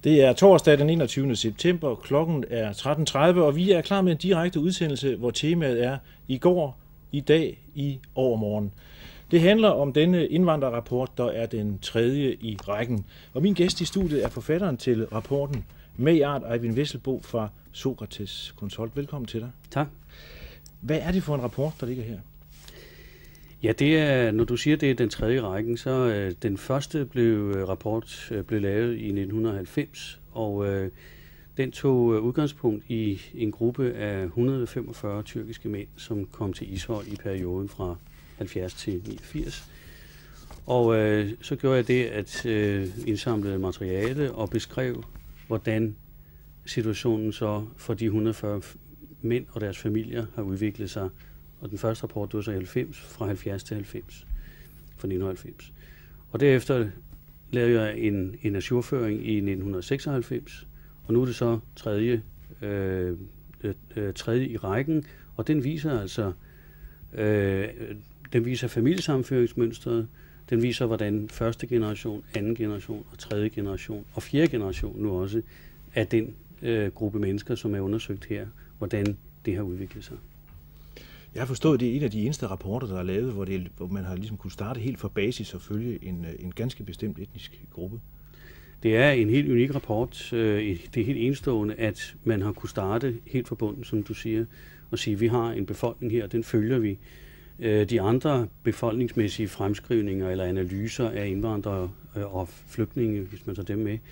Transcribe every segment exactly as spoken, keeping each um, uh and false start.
Det er torsdag den enogtyvende september, klokken er tretten tredive, og vi er klar med en direkte udsendelse, hvor temaet er i går, i dag, i overmorgen. Det handler om denne indvandrerrapport, der er den tredje i rækken. Og min gæst i studiet er forfatteren til rapporten, Mayart Eivind Vesselbo fra Sokrates Consult. Velkommen til dig. Tak. Hvad er det for en rapport, der ligger her? Ja, det er, når du siger, det er den tredje rækken, så øh, den første blev, rapport øh, blev lavet i nitten halvfems, og øh, den tog øh, udgangspunkt i en gruppe af et hundrede og femogfyrre tyrkiske mænd, som kom til Ishøj i perioden fra halvfjerds til niogfirs. Og øh, så gjorde jeg det, at øh, indsamlede materiale og beskrev, hvordan situationen så for de et hundrede og fyrre mænd og deres familier har udviklet sig. Og den første rapport, det var så halvfems, fra halvfjerds til halvfems, fra nitten halvfems. Og derefter lavede jeg en, en ajourføring i nitten seksoghalvfems, og nu er det så tredje, øh, øh, tredje i rækken, og den viser altså, øh, den viser familiesammenføringsmønstret, den viser, hvordan første generation, anden generation og tredje generation og fjerde generation nu også er den øh, gruppe mennesker, som er undersøgt her, hvordan det har udviklet sig. Jeg har forstået, at det er en af de eneste rapporter, der er lavet, hvor, det, hvor man har ligesom kunne starte helt fra basis og følge en, en ganske bestemt etnisk gruppe. Det er en helt unik rapport. Det er helt enestående, at man har kunne starte helt fra bunden, som du siger, og sige, at vi har en befolkning her, og den følger vi. De andre befolkningsmæssige fremskrivninger eller analyser af indvandrere og flygtninge, hvis man tager dem med,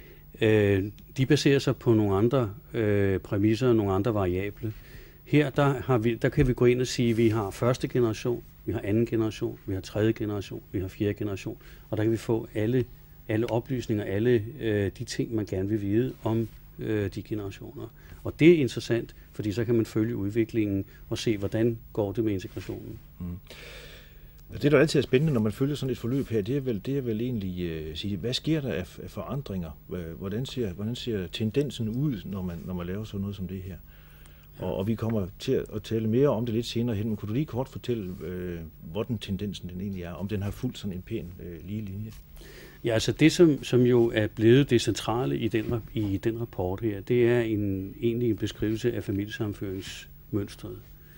de baserer sig på nogle andre præmisser, nogle andre variable. Her der, har vi, der kan vi gå ind og sige, at vi har første generation, vi har anden generation, vi har tredje generation, vi har fjerde generation, og der kan vi få alle, alle oplysninger, alle øh, de ting, man gerne vil vide om øh, de generationer. Og det er interessant, fordi så kan man følge udviklingen og se, hvordan går det med integrationen. Mm. Det, der altid er spændende, når man følger sådan et forløb her, det er vel, det er vel egentlig øh, sige, hvad sker der af, af forandringer? Hvordan ser, hvordan ser tendensen ud, når man, når man laver sådan noget som det her? Og, og vi kommer til at tale mere om det lidt senere hen, men kunne du lige kort fortælle, øh, hvordan tendensen den egentlig er, om den har fulgt sådan en pæn øh, lige linje? Ja, altså det, som, som jo er blevet det centrale i den, i den rapport her, det er en, egentlig en beskrivelse af familiesammenføringsmønstret.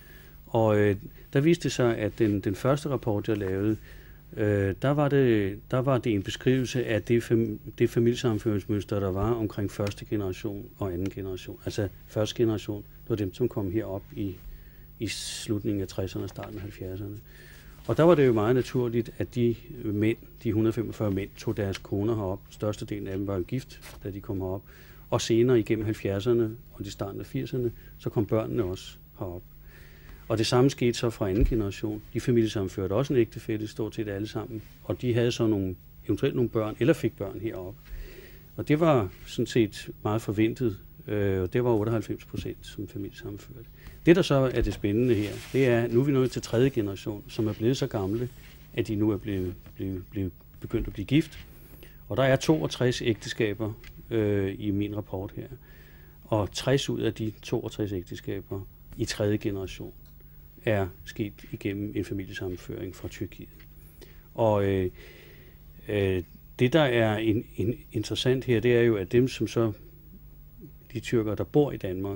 Og øh, der viste det sig, at den, den første rapport, jeg lavede, øh, der, var det, der var det en beskrivelse af det, fam, det familiesammenføringsmønster, der var omkring første generation og anden generation. Altså første generation, det var dem, som kom herop i, i slutningen af tresserne og starten af halvfjerdserne. Og der var det jo meget naturligt, at de mænd, de et hundrede og femogfyrre mænd, tog deres koner herop. Størstedelen af dem var jo gift, da de kom herop. Og senere igennem halvfjerdserne og de starten af firserne, så kom børnene også herop. Og det samme skete så fra anden generation. De familiesammenførte også en ægtefælle, stort set alle sammen. Og de havde så nogle, eventuelt nogle børn, eller fik børn heroppe. Og det var sådan set meget forventet. Og det var otteoghalvfems procent som familiesammenførte. Det, der så er det spændende her, det er, nu er vi nået til tredje generation, som er blevet så gamle, at de nu er blevet, blevet, blevet begyndt at blive gift. Og der er toogtres ægteskaber øh, i min rapport her. Og tres ud af de toogtres ægteskaber i tredje generation er sket igennem en familiesammenføring fra Tyrkiet. Og øh, øh, det, der er en, en interessant her, det er jo, at dem, som så de tyrkere, der bor i Danmark,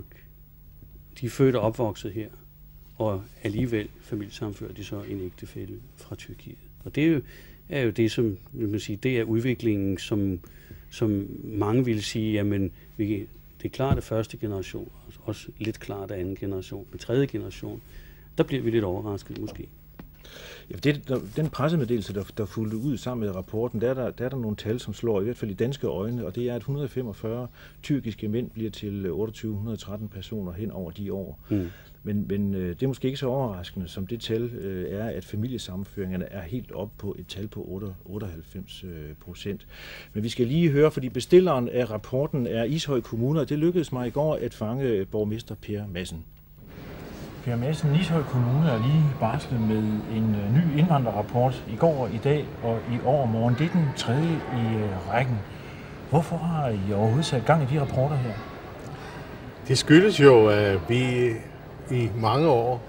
de er født og opvokset her, og alligevel familiesammenfører de så en ægtefælle fra Tyrkiet. Og det er jo, er jo det, som vil man sige, det er udviklingen, som, som mange vil sige, jamen, vi, det er klart af første generation, også lidt klart af anden generation, men tredje generation, der bliver vi lidt overrasket måske. Ja, det, den pressemeddelelse, der, der fulgte ud sammen med rapporten, der er der, der er der nogle tal, som slår i hvert fald i danske øjne, og det er, at et hundrede og femogfyrre tyrkiske mænd bliver til otteogtyve hundrede og tretten personer hen over de år. Mm. Men, men det er måske ikke så overraskende, som det tal øh, er, at familiesammenføringerne er helt op på et tal på otteoghalvfems procent. Men vi skal lige høre, fordi bestilleren af rapporten er Ishøj Kommune, og det lykkedes mig i går at fange borgmester Per Madsen. Per Madsen, Ishøj Kommune er lige barslet med en ny indvandrerrapport i går, i dag og i overmorgen. Det er den tredje i rækken. Hvorfor har I overhovedet sat gang i de rapporter her? Det skyldes jo, at vi i mange år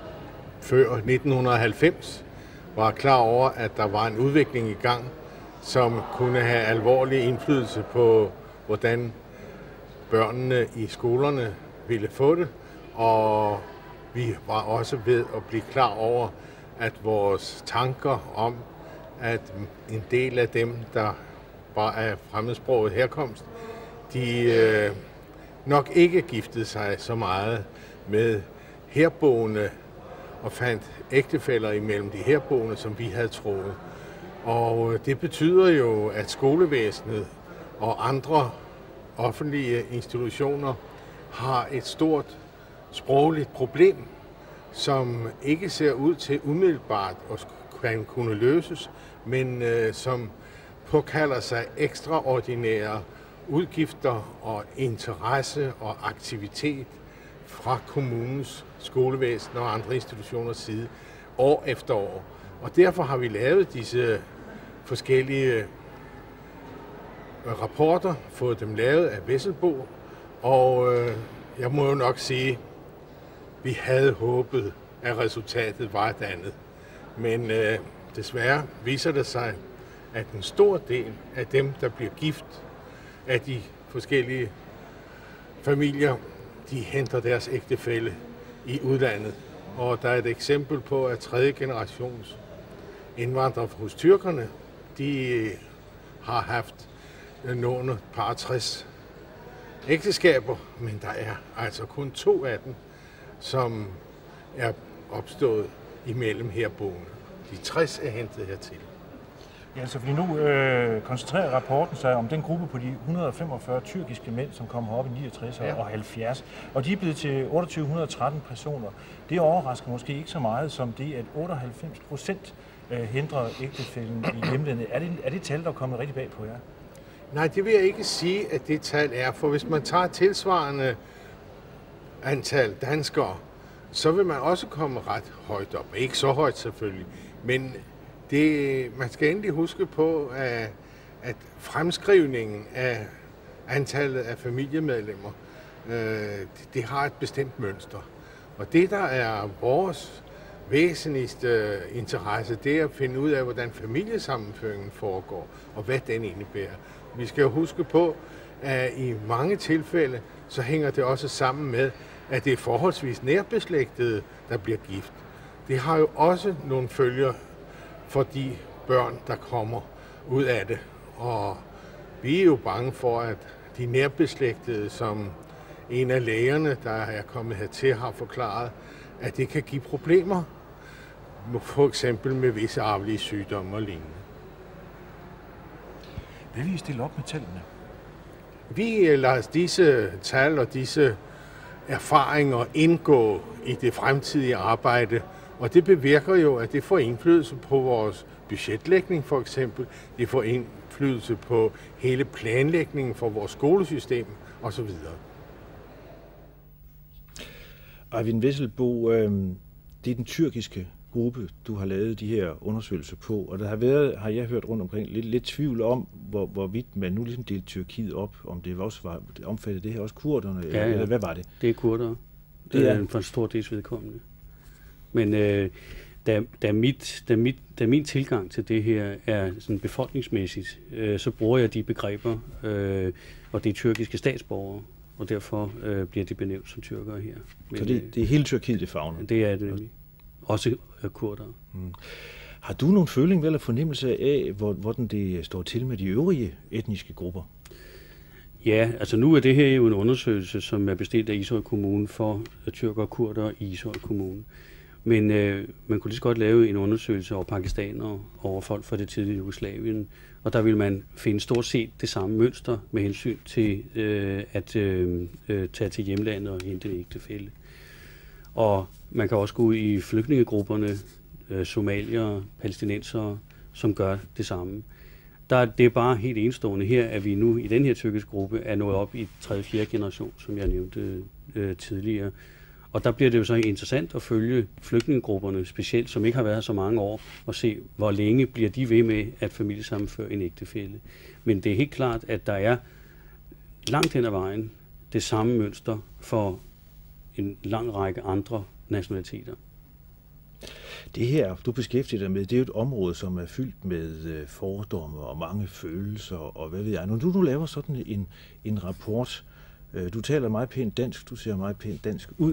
før nitten halvfems var klar over, at der var en udvikling i gang, som kunne have alvorlig indflydelse på hvordan børnene i skolerne ville få det, og vi var også ved at blive klar over, at vores tanker om, at en del af dem, der var af fremmedsproget herkomst, de øh, nok ikke giftede sig så meget med herboende og fandt ægtefæller imellem de herboende, som vi havde troet. Og det betyder jo, at skolevæsenet og andre offentlige institutioner har et stort sprogligt problem, som ikke ser ud til umiddelbart at kunne løses, men øh, som påkalder sig ekstraordinære udgifter og interesse og aktivitet fra kommunens skolevæsen og andre institutioners side år efter år. Og derfor har vi lavet disse forskellige rapporter, fået dem lavet af Vesselbo, og øh, jeg må jo nok sige, vi havde håbet, at resultatet var et andet. Men øh, desværre viser det sig, at en stor del af dem, der bliver gift af de forskellige familier, de henter deres ægtefælle i udlandet. Og der er et eksempel på, at tredje generations indvandrere hos tyrkerne, de har haft nogle par tres ægteskaber, men der er altså kun to af dem, som er opstået imellem herboende. De tres er hentet hertil. Ja, så fordi nu øh, koncentrerer rapporten sig om den gruppe på de et hundrede og femogfyrre tyrkiske mænd, som kom herop i niogtres ja. og halvfjerds, og de er blevet til otteogtyve hundrede og tretten personer. Det overrasker måske ikke så meget som det, at otteoghalvfems procent øh, hindrer ægtefælden i hjemlandet. Er det, er det tal, der er kommet rigtig bag på jer? Nej, det vil jeg ikke sige, at det tal er, for hvis man tager tilsvarende antal danskere, så vil man også komme ret højt op. Ikke så højt selvfølgelig, men det, man skal endelig huske på, at, at fremskrivningen af antallet af familiemedlemmer, øh, det, det har et bestemt mønster. Og det, der er vores væsentligste interesse, det er at finde ud af, hvordan familiesammenføringen foregår, og hvad den indebærer. Vi skal jo huske på, at i mange tilfælde, så hænger det også sammen med, at det er forholdsvis nærbeslægtede, der bliver gift. Det har jo også nogle følger for de børn, der kommer ud af det. Og vi er jo bange for, at de nærbeslægtede, som en af lægerne, der er kommet hertil, har forklaret, at det kan give problemer, for eksempel med visse arvelige sygdomme og lignende. Hvad vil I stille op med tallene? Vi lader disse tal og disse erfaringer indgå i det fremtidige arbejde, og det bevirker jo, at det får indflydelse på vores budgetlægning for eksempel. Det får indflydelse på hele planlægningen for vores skolesystem osv. Eyvind Vesselbo, øh, det er den tyrkiske gruppe, du har lavet de her undersøgelser på, og der har været, har jeg hørt rundt omkring, lidt, lidt tvivl om, hvor, hvorvidt man nu ligesom delte Tyrkiet op, om det også var, det omfattede det her også kurderne, ja, ja. eller hvad var det? Det er kurdere. Det er for en stor dels vedkommende. Men øh, da, da, mit, da, mit, da min tilgang til det her er sådan befolkningsmæssigt, øh, så bruger jeg de begreber, øh, og det er tyrkiske statsborgere, og derfor øh, bliver de benævnt som tyrkere her. Men, så det, det er hele Tyrkiet, det favner? Det er det. Også kurdere. Hmm. Har du nogen føling eller fornemmelse af, hvordan det står til med de øvrige etniske grupper? Ja, altså nu er det her jo en undersøgelse, som er bestilt af Ishøj Kommune for tyrker og kurdere i Ishøj Kommune. Men øh, man kunne lige så godt lave en undersøgelse over pakistanere, over folk fra det tidlige Jugoslavien, og der vil man finde stort set det samme mønster med hensyn til øh, at øh, øh, tage til hjemlandet og hente en ægtefælle. Og man kan også gå ud i flygtningegrupperne, øh, somaliere, palæstinensere, som gør det samme. Der, det er bare helt enestående her, at vi nu i den her tyrkiske gruppe er nået op i tredje fjerde generation, som jeg nævnte øh, tidligere. Og der bliver det jo så interessant at følge flygtningegrupperne, specielt som ikke har været her så mange år, og se, hvor længe bliver de ved med at familiesammenføre en ægtefælle. Men det er helt klart, at der er langt hen ad vejen det samme mønster for en lang række andre nationaliteter. Det her, du beskæftiger dig med, det er jo et område, som er fyldt med fordomme og mange følelser, og hvad ved jeg. Når du nu laver sådan en, en rapport, du taler meget pænt dansk, du ser meget pænt dansk ud,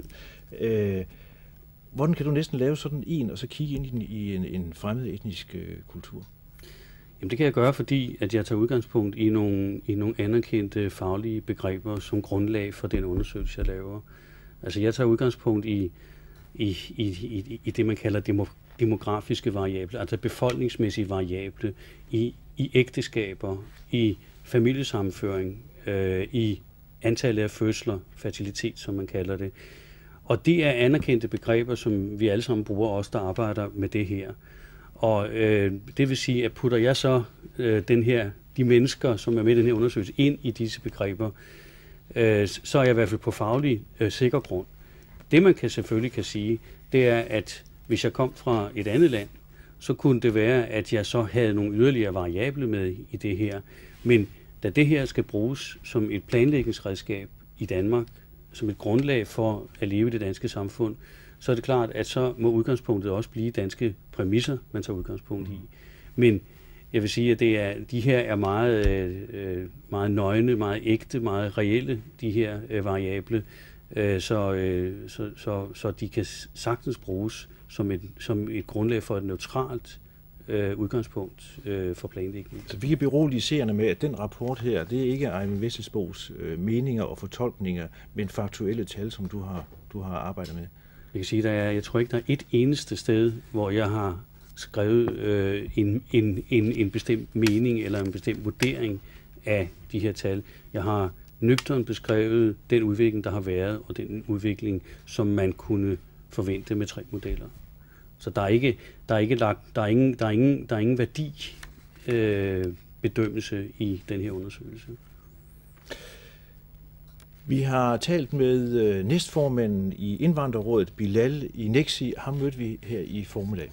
hvordan kan du næsten lave sådan en, og så kigge ind i, den, i en, en fremmed etnisk kultur? Jamen det kan jeg gøre, fordi at jeg tager udgangspunkt i nogle, i nogle anerkendte faglige begreber som grundlag for den undersøgelse, jeg laver. Altså jeg tager udgangspunkt i, i, i, i, i det, man kalder demo, demografiske variable, altså befolkningsmæssige variable, i, i ægteskaber, i familiesammenføring, øh, i antallet af fødsler, fertilitet, som man kalder det. Og det er anerkendte begreber, som vi alle sammen bruger, os der arbejder med det her. Og øh, det vil sige, at putter jeg så øh, den her, de mennesker, som er med i den her undersøgelse, ind i disse begreber, øh, så er jeg i hvert fald på faglig øh, sikker grund. Det man kan selvfølgelig kan sige, det er, at hvis jeg kom fra et andet land, så kunne det være, at jeg så havde nogle yderligere variable med i det her. Men da det her skal bruges som et planlægningsredskab i Danmark, som et grundlag for at leve i det danske samfund, så er det klart, at så må udgangspunktet også blive danske præmisser, man tager udgangspunkt i. Men jeg vil sige, at det er, de her er meget, øh, meget nøgne, meget ægte, meget reelle, de her øh, variable, øh, så, øh, så, så, så de kan sagtens bruges som et, som et grundlag for et neutralt øh, udgangspunkt øh, for planlægning. Så vi kan berolige seerne med, at den rapport her, det er ikke Eyvind Vesselbos øh, meninger og fortolkninger, men faktuelle tal, som du har, du har arbejdet med. Jeg kan sige, der er, jeg tror ikke, der er et eneste sted, hvor jeg har skrevet øh, en, en, en, en bestemt mening eller en bestemt vurdering af de her tal. Jeg har nøgternt beskrevet den udvikling, der har været, og den udvikling, som man kunne forvente med tre modeller. Så der er ikke, der er ikke lagt, der er ingen, der er ingen, der er ingen værdi øh, bedømmelse i den her undersøgelse. Vi har talt med øh, næstformanden i Indvandrerrådet, Bilal Inexi. Ham mødte vi her i formiddag.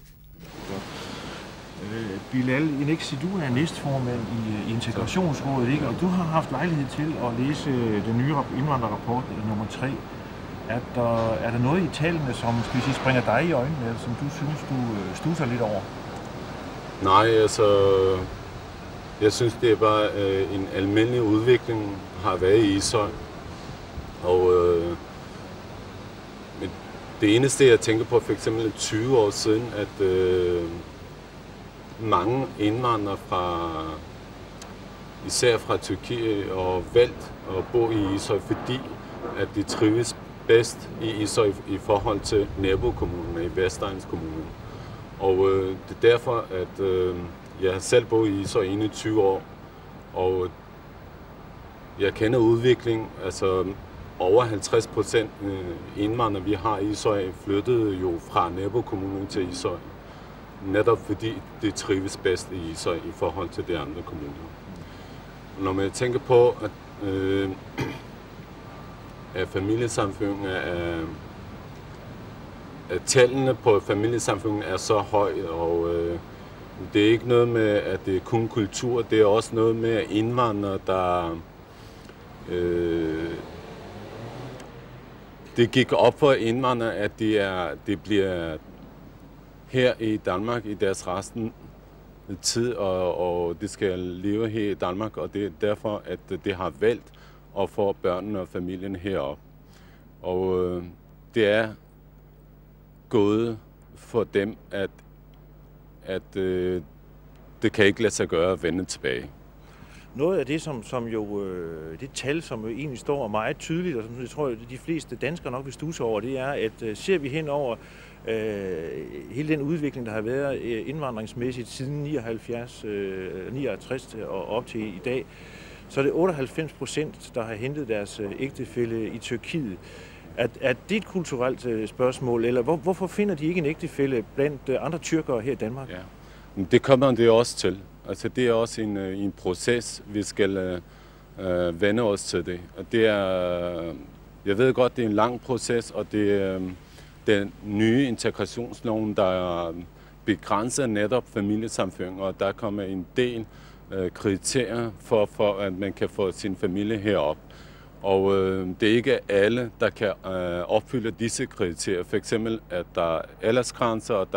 Øh, Bilal Inexi, du er næstformand i, i Integrationsrådet, ikke? Og du har haft lejlighed til at læse den nye indvandrerrapport nummer tre. Er der, er der noget i tallene, som skal vi sige, springer dig i øjnene, eller som du synes, du studser lidt over? Nej, altså, jeg synes, det er bare øh, en almindelig udvikling, har været i Ishøj. Og øh, det eneste, jeg tænker på, for eksempel tyve år siden, at øh, mange indvandrere fra, især fra Tyrkiet, og valgt at bo i Ishøj, fordi at de trives bedst i Ishøj i forhold til nabokommunen i Vestegns Kommune. Og øh, det er derfor, at øh, jeg har selv boet i Ishøj i enogtyve år, og jeg kender udviklingen, altså over halvtreds procent indvandrere, vi har i Ishøj, flyttede jo fra nabokommunen til Ishøj. Netop fordi det trives bedst i Ishøj i forhold til de andre kommuner. Når man tænker på, at, øh, at familiesamfundet er, at tallene på familiesamfundet er så høje, og øh, det er ikke noget med, at det er kun kultur, det er også noget med indvandrere, der øh, det gik op for indvandrere, at de, er, de bliver her i Danmark i deres resten tid, og, og de skal leve her i Danmark, og det er derfor, at det har valgt at få børnene og familien herop. Og øh, det er gået for dem, at, at øh, det kan ikke lade sig gøre at vende tilbage. Noget af det, som, som jo, øh, det tal, som jo egentlig står meget tydeligt, og som jeg tror, de fleste danskere nok vil studse over, det er, at øh, ser vi hen over øh, hele den udvikling, der har været øh, indvandringsmæssigt siden nioghalvfjerds, øh, nioghalvtreds og op til i dag, så er det otteoghalvfems procent, der har hentet deres øh, ægtefælle i Tyrkiet. Er, er det et kulturelt øh, spørgsmål, eller hvor, hvorfor finder de ikke en ægtefælle blandt øh, andre tyrkere her i Danmark? Ja. Det kommer det også til. Altså det er også en, en proces, vi skal øh, vende os til det. Og det er, jeg ved godt, det er en lang proces, og det er den nye integrationsloven, der begrænser netop familiesammenføring, og der kommer en del øh, kriterier for, for, at man kan få sin familie herop. Og øh, det er ikke alle, der kan øh, opfylde disse kriterier. For eksempel, at der er aldersgrænser, og der er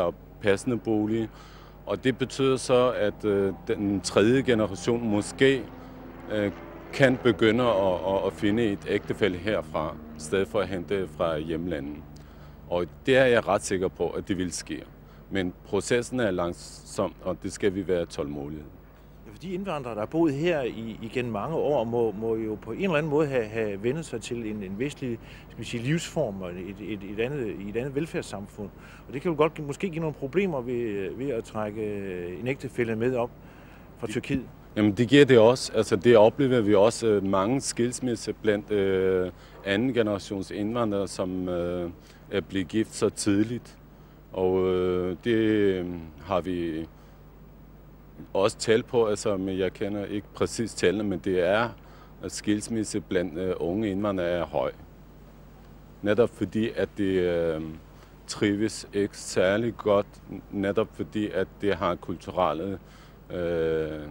passende bolig. Og det betyder så, at øh, den tredje generation måske øh, kan begynde at, at, at finde et ægtefælle herfra, i stedet for at hente fra hjemlandet. Og det er jeg ret sikker på, at det vil ske. Men processen er langsom, og det skal vi være tålmodige. Ja, for de indvandrere, der har boet her i, igen mange år, må, må jo på en eller anden måde have, have vendt sig til en, en vestlig, skal vi sige, livsform og et, et, et, andet, et andet velfærdssamfund. Og det kan jo godt måske give nogle problemer ved, ved at trække en ægtefælle med op fra Tyrkiet. Jamen det giver det også. Altså det oplever vi også mange skilsmisser blandt øh, anden generations indvandrere, som øh, er blevet gift så tidligt. Og øh, det har vi også talt på, altså, men jeg kender ikke præcis tallene, men det er, at skilsmisse blandt øh, unge indvandrere er høj. Netop fordi, at det øh, trives ikke særlig godt, netop fordi, at det har kulturelle øh, øh,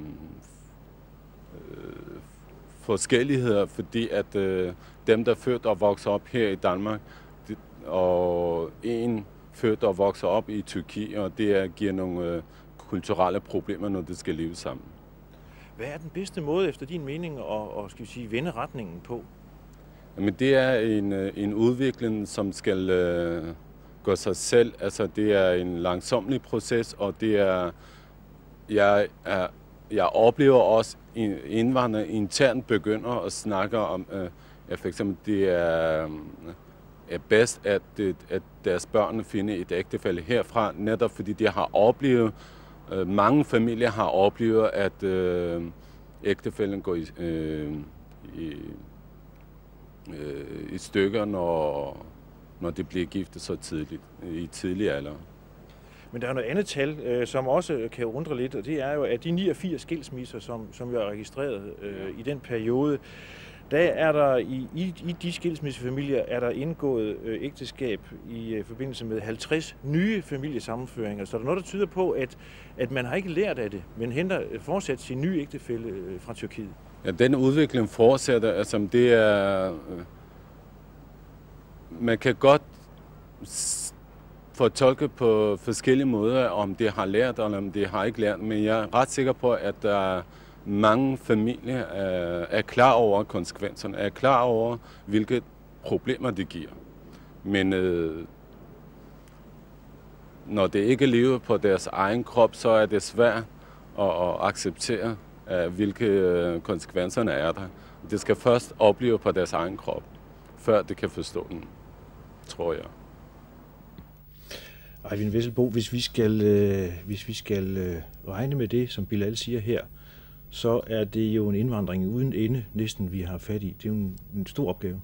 forskelligheder, fordi at øh, dem, der er født og vokser op her i Danmark, det, og en født og vokser op i Tyrkiet, og det er, giver nogle øh, kulturelle problemer, når det skal leve sammen. Hvad er den bedste måde, efter din mening, at, at skal vi sige, vende retningen på? Jamen, det er en, en udvikling, som skal øh, gå sig selv. Altså, det er en langsomlig proces, og det er, jeg, er, jeg oplever også, at indvandrere internt begynder at snakke om, øh, at for eksempel det er, er bedst, at, det, at deres børn finder et ægtefælle herfra, netop fordi de har oplevet, øh, mange familier har oplevet, at øh, ægtefællen går i, øh, i i stykker, når, når det bliver giftet så tidligt, i tidlig alder. Men der er noget andet tal, øh, som også kan undre lidt, og det er jo, at de niogfirs skilsmisser, som, som jo er registreret øh, i den periode, der er der i, i, i de skilsmissefamilier er der indgået øh, ægteskab i øh, forbindelse med halvtreds nye familiesammenføringer. Så der er noget, der tyder på, at, at man har ikke lært af det, men henter fortsat sin nye ægtefælle øh, fra Tyrkiet. Ja, den udvikling fortsætter, altså det er, øh, man kan godt fortolke på forskellige måder, om det har lært, eller om det har ikke lært, men jeg er ret sikker på, at der mange familier er, er klar over konsekvenserne, er klar over, hvilke problemer det giver. Men øh, når det ikke lever på deres egen krop, så er det svært at, at acceptere, uh, hvilke konsekvenserne er der. Det skal først opleve på deres egen krop, før det kan forstå den, tror jeg. Eivind Vesselbo, hvis vi skal, øh, hvis vi skal øh, regne med det, som Bilal siger her, så er det jo en indvandring uden ende, næsten vi har fat i. Det er jo en, en stor opgave.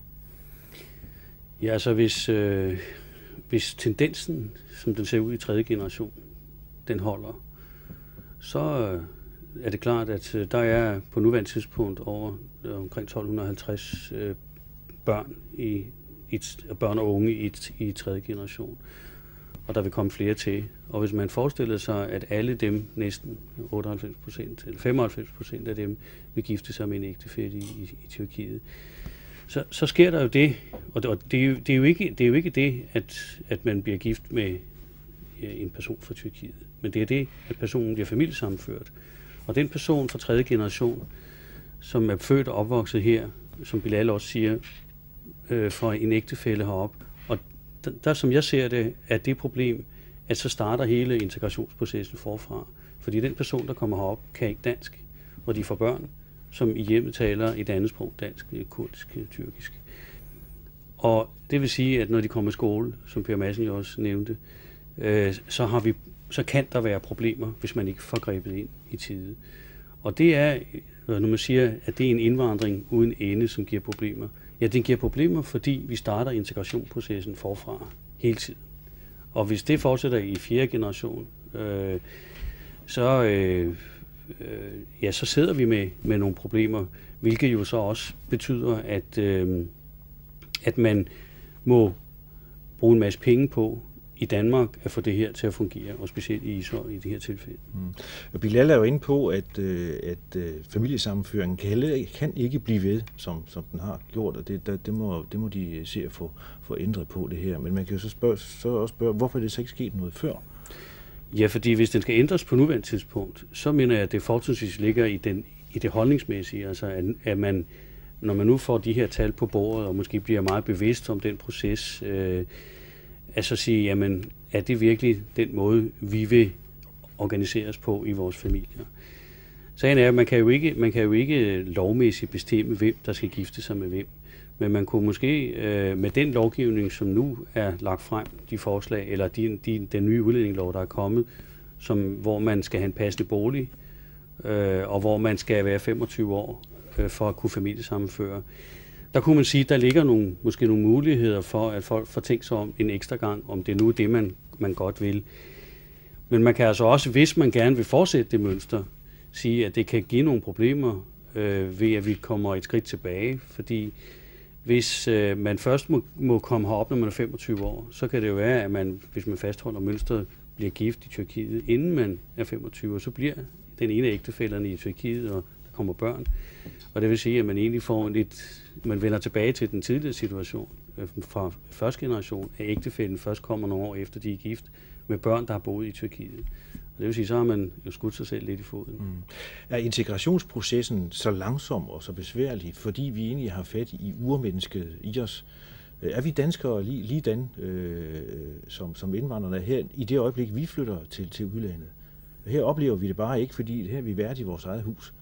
Ja, altså hvis, øh, hvis tendensen, som den ser ud i tredje generation, den holder, så øh, er det klart, at øh, der er på nuværende tidspunkt over øh, omkring tolv halvtreds øh, børn, i, i, børn og unge i, i tredje generation. Og der vil komme flere til. Og hvis man forestiller sig, at alle dem, næsten otteoghalvfems procent eller femoghalvfems procent af dem, vil gifte sig med en ægtefælle i, i, i Tyrkiet, så, så sker der jo det, og det, og det, er, jo, det, er, jo ikke, det er jo ikke det, at, at man bliver gift med en person fra Tyrkiet, men det er det, at personen bliver familiesammenført. Og den person fra tredje generation, som er født og opvokset her, som Bilal også siger, øh, fra en ægtefælle herop, og der, der, som jeg ser det, er det problem, at så starter hele integrationsprocessen forfra. Fordi den person, der kommer herop, kan ikke dansk, og de får børn, som i hjemmet taler et andet sprog, dansk, kurdisk, tyrkisk. Og det vil sige, at når de kommer i skole, som Per Madsen jo også nævnte, øh, så, har vi, så kan der være problemer, hvis man ikke får grebet ind i tide. Og det er, når man siger, at det er en indvandring uden ende, som giver problemer. Ja, den giver problemer, fordi vi starter integrationsprocessen forfra hele tiden. Og hvis det fortsætter i fjerde generation, øh, så, øh, øh, ja, så sidder vi med, med nogle problemer, hvilket jo så også betyder, at, øh, at man må bruge en masse penge på i Danmark at få det her til at fungere, og specielt i Ishøj i det her tilfælde. Mm. Bilal er jo inde på, at, at familiesammenføringen kan, kan ikke blive ved, som, som den har gjort, og det, der, det, må, det må de se at få, få ændret på det her. Men man kan jo så, spørge, så også spørge, hvorfor er det så ikke sket noget før? Ja, fordi hvis den skal ændres på nuværende tidspunkt, så mener jeg, at det fortrinsvis ligger i, den, i det holdningsmæssige. Altså, at, at man, når man nu får de her tal på bordet, og måske bliver meget bevidst om den proces, øh, at så sige, jamen, er det virkelig den måde, vi vil organisere os på i vores familier? Sagen er, at man kan jo ikke, man kan jo ikke lovmæssigt bestemme, hvem der skal gifte sig med hvem. Men man kunne måske øh, med den lovgivning, som nu er lagt frem, de forslag, eller de, de, den nye udlændingelov, der er kommet, som, hvor man skal have en passende bolig, øh, og hvor man skal være femogtyve år øh, for at kunne familiesammenføre. Der kunne man sige, at der ligger nogle, måske nogle muligheder for, at folk får tænkt sig om en ekstra gang, om det nu er det, man, man godt vil. Men man kan altså også, hvis man gerne vil fortsætte det mønster, sige, at det kan give nogle problemer øh, ved, at vi kommer et skridt tilbage, fordi hvis øh, man først må, må komme herop, når man er femogtyve år, så kan det jo være, at man, hvis man fastholder mønstret, bliver gift i Tyrkiet, inden man er femogtyve, og så bliver den ene af ægtefællerne i Tyrkiet, og der kommer børn. Og det vil sige, at man egentlig får lidt, man vender tilbage til den tidligere situation øh, fra første generation, at ægtefællen først kommer nogle år efter, de er gift, med børn, der har boet i Tyrkiet. Det vil sige, så har man jo skudt sig selv lidt i foden. Mm. Er integrationsprocessen så langsom og så besværlig, fordi vi egentlig har fat i urmennesket i os? Er vi danskere lige, lige den, øh, som, som indvandrerne her, i det øjeblik, vi flytter til, til udlandet? Her oplever vi det bare ikke, fordi her er vi værd i vores eget hus.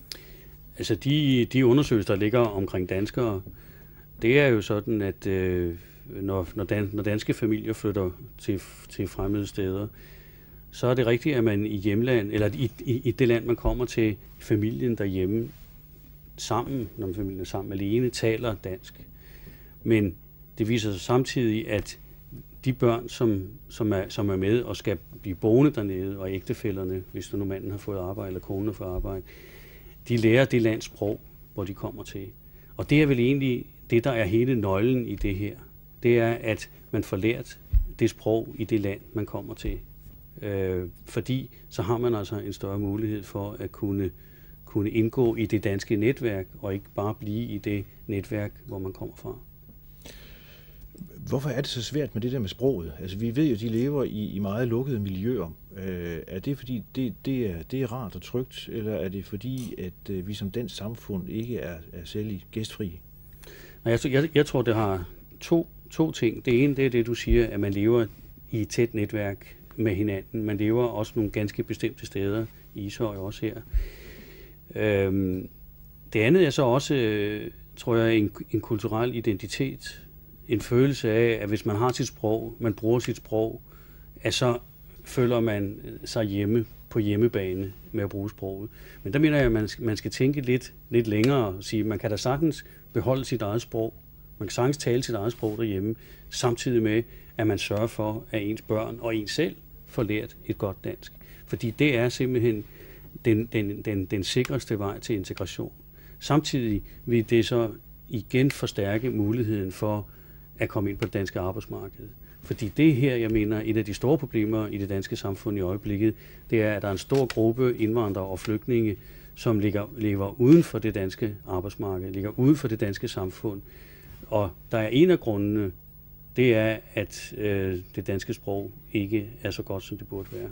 Altså de, de undersøgelser, der ligger omkring danskere, det er jo sådan, at øh, når, når, dan, når danske familier flytter til, til fremmede steder, så er det rigtigt, at man i hjemland, eller i, i, i det land, man kommer til, familien derhjemme, sammen, når familien er sammen alene, taler dansk. Men det viser sig samtidig, at de børn, som, som, er, som er med og skal blive boende dernede, og ægtefællerne, hvis nu manden har fået arbejde, eller konen har fået arbejde, de lærer det lands sprog, hvor de kommer til. Og det er vel egentlig det, der er hele nøglen i det her. Det er, at man får lært det sprog i det land, man kommer til. Øh, fordi så har man altså en større mulighed for at kunne, kunne indgå i det danske netværk, og ikke bare blive i det netværk, hvor man kommer fra. Hvorfor er det så svært med det der med sproget? Altså, vi ved jo, at de lever i, i meget lukkede miljøer. Øh, er det fordi, det, det, er, det er rart og trygt, eller er det fordi, at øh, vi som dansk samfund ikke er, er særlig gæstfrie? Nej, jeg, jeg, jeg tror, det har to, to ting. Det ene, det er det, du siger, at man lever i et tæt netværk med hinanden. Man lever også nogle ganske bestemte steder, i Ishøj også her. Øhm, det andet er så også, øh, tror jeg, en, en kulturel identitet. En følelse af, at hvis man har sit sprog, man bruger sit sprog, at så føler man sig hjemme på hjemmebane med at bruge sproget. Men der mener jeg, at man, man skal tænke lidt, lidt længere og sige, at man kan da sagtens beholde sit eget sprog. Man kan sagtens tale sit eget sprog derhjemme, samtidig med, at man sørger for, at ens børn og ens selv får lært et godt dansk. Fordi det er simpelthen den, den, den, den sikreste vej til integration. Samtidig vil det så igen forstærke muligheden for at komme ind på det danske arbejdsmarked. Fordi det her, jeg mener, et af de store problemer i det danske samfund i øjeblikket, det er, at der er en stor gruppe indvandrere og flygtninge, som ligger, lever uden for det danske arbejdsmarked, ligger uden for det danske samfund. Og der er en af grundene, det er, at øh, det danske sprog ikke er så godt, som det burde være.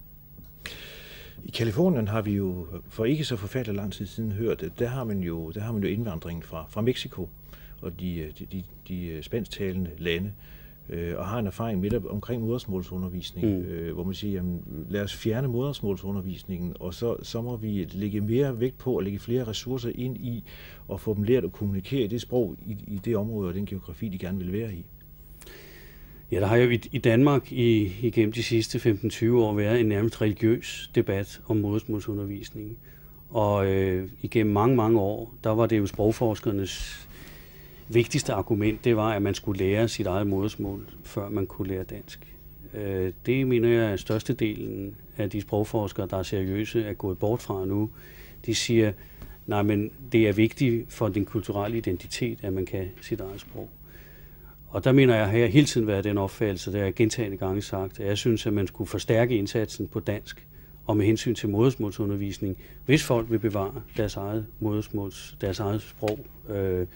I Kalifornien har vi jo for ikke så forfærdelig lang tid siden hørt, at der har man jo, der har man jo indvandringen fra, fra Mexico og de, de, de, de spansktalende lande, øh, og har en erfaring med det omkring modersmålsundervisning, mm. øh, hvor man siger, jamen, lad os fjerne modersmålsundervisningen, og så, så må vi lægge mere vægt på at lægge flere ressourcer ind i og få dem lært at kommunikere i det sprog, i, i det område og den geografi, de gerne vil være i. Ja, der har jo i, i Danmark i, igennem de sidste femten til tyve år været en nærmest religiøs debat om modersmålsundervisning. Og øh, igennem mange, mange år, der var det jo sprogforskernes vigtigste argument, det var, at man skulle lære sit eget modersmål, før man kunne lære dansk. Øh, det mener jeg, at størstedelen af de sprogforskere, der er seriøse, er gået bort fra nu. De siger, nej, men det er vigtigt for den kulturelle identitet, at man kan sit eget sprog. Og der mener jeg, at jeg hele tiden været den opfattelse, der er gentagne gange sagt, at jeg synes, at man skulle forstærke indsatsen på dansk, og med hensyn til modersmålsundervisning, hvis folk vil bevare deres eget modersmåls, deres eget sprog, øh,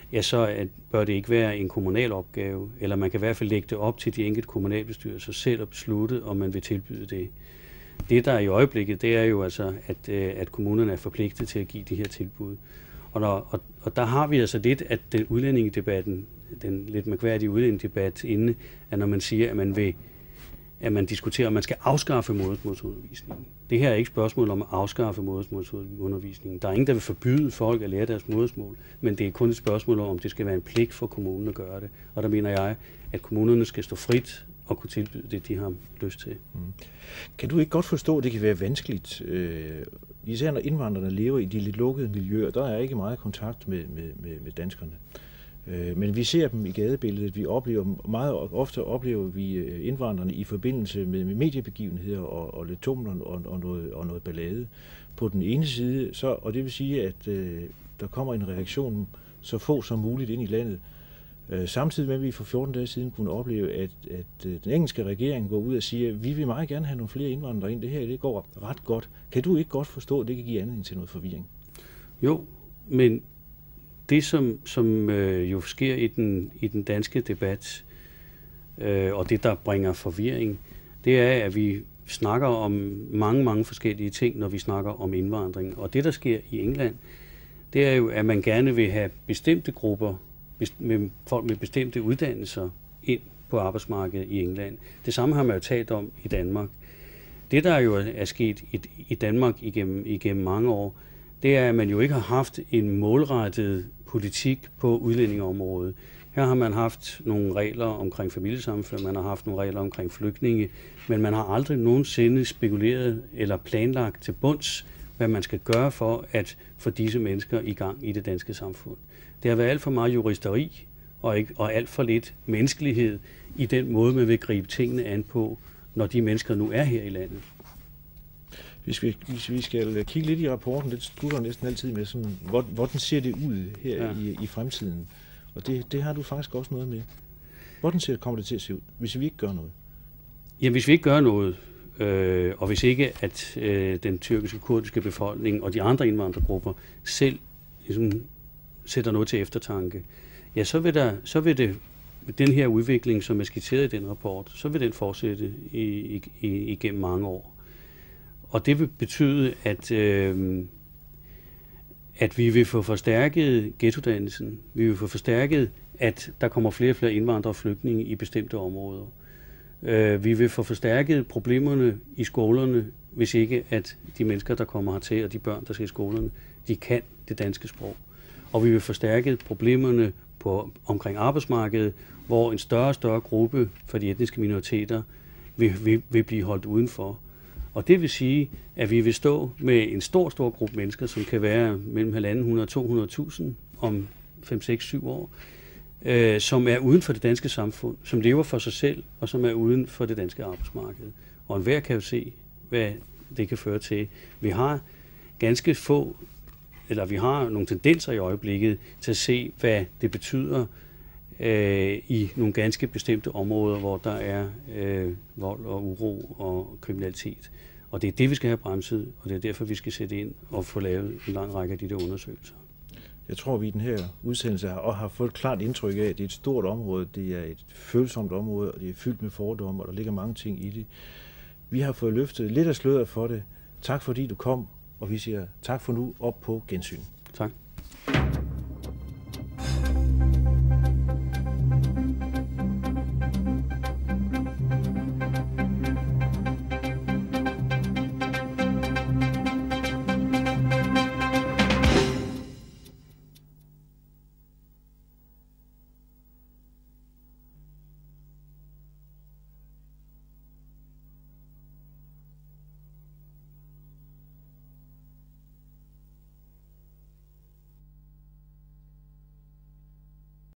ja, så at, bør det ikke være en kommunal opgave, eller man kan i hvert fald lægge det op til de enkelte kommunalbestyrelser selv at beslutte, om man vil tilbyde det. Det, der er i øjeblikket, det er jo altså, at, at kommunerne er forpligtet til at give de her tilbud. Og, når, og, og der har vi altså lidt, at den udlændingedebatten, den lidt mærkværdige udlændingedebat inde, at når man siger, at man vil at man diskuterer, om man skal afskaffe modersmålsundervisningen. Det her er ikke spørgsmål om at afskaffe modersmålsundervisningen. Der er ingen, der vil forbyde folk at lære deres modersmål, men det er kun et spørgsmål om, om det skal være en pligt for kommunen at gøre det. Og der mener jeg, at kommunerne skal stå frit og kunne tilbyde det, de har lyst til. Mm. Kan du ikke godt forstå, at det kan være vanskeligt, øh, især når indvandrerne lever i de lidt lukkede miljøer, der er ikke meget kontakt med, med, med, med danskerne. Men vi ser dem i gadebilledet. Vi oplever meget ofte oplever vi indvandrerne i forbindelse med, med mediebegivenheder og, og lidt tumler og, og, noget, og noget ballade på den ene side. Så, og det vil sige, at øh, der kommer en reaktion så få som muligt ind i landet. Øh, samtidig med, at vi for fjorten dage siden kunne opleve, at, at den engelske regering går ud og siger, at vi vil meget gerne have nogle flere indvandrere ind. Det her det går ret godt. Kan du ikke godt forstå, at det kan give anledning til noget forvirring? Jo, men det, som, som øh, jo sker i den, i den danske debat, øh, og det, der bringer forvirring, det er, at vi snakker om mange, mange forskellige ting, når vi snakker om indvandring. Og det, der sker i England, det er jo, at man gerne vil have bestemte grupper, med folk med bestemte uddannelser ind på arbejdsmarkedet i England. Det samme har man jo talt om i Danmark. Det, der jo er sket i, i Danmark igennem, igennem mange år, det er, at man jo ikke har haft en målrettet politik på udlændingeområdet. Her har man haft nogle regler omkring familiesammenføring, man har haft nogle regler omkring flygtninge, men man har aldrig nogensinde spekuleret eller planlagt til bunds, hvad man skal gøre for at få disse mennesker i gang i det danske samfund. Det har været alt for meget juristeri og, ikke, og alt for lidt menneskelighed i den måde, man vil gribe tingene an på, når de mennesker nu er her i landet. Hvis vi, hvis vi skal kigge lidt i rapporten, det slutter næsten altid med, sådan, hvordan ser det ud her ja. i, i fremtiden? Og det, det har du faktisk også noget med. Hvordan ser, kommer det til at se ud, hvis vi ikke gør noget? Ja, hvis vi ikke gør noget, øh, og hvis ikke at øh, den tyrkiske kurdiske befolkning og de andre indvandrergrupper selv ligesom, sætter noget til eftertanke, ja, så vil, der, så vil det, den her udvikling, som er skitseret i den rapport, så vil den fortsætte i, i, i, igennem mange år. Og det vil betyde, at, øh, at vi vil få forstærket ghettodannelsen. Vi vil få forstærket, at der kommer flere og flere indvandrere og flygtninge i bestemte områder. Øh, vi vil få forstærket problemerne i skolerne, hvis ikke at de mennesker, der kommer hertil, og de børn, der skal i skolerne, de kan det danske sprog. Og vi vil forstærke problemerne på, omkring arbejdsmarkedet, hvor en større og større gruppe for de etniske minoriteter vil, vil, vil blive holdt udenfor. Og det vil sige, at vi vil stå med en stor, stor gruppe mennesker, som kan være mellem halvanden hundrede og to hundrede tusind om fem, seks, syv år, øh, som er uden for det danske samfund, som lever for sig selv, og som er uden for det danske arbejdsmarked. Og enhver kan jo se, hvad det kan føre til. Vi har ganske få, eller vi har nogle tendenser i øjeblikket til at se, hvad det betyder øh, i nogle ganske bestemte områder, hvor der er øh, vold og uro og kriminalitet. Og det er det, vi skal have bremset, og det er derfor, vi skal sætte ind og få lavet en lang række af de der undersøgelser. Jeg tror, vi i den her udsendelse har, og har fået et klart indtryk af, at det er et stort område, det er et følsomt område, og det er fyldt med fordomme, og der ligger mange ting i det. Vi har fået løftet lidt af sløret for det. Tak fordi du kom, og vi siger tak for nu, op på gensyn.